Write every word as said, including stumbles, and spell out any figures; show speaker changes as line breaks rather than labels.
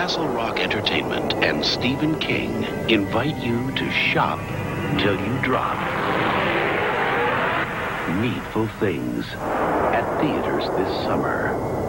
Castle Rock Entertainment and Stephen King invite you to shop till you drop. Needful Things at theaters this summer.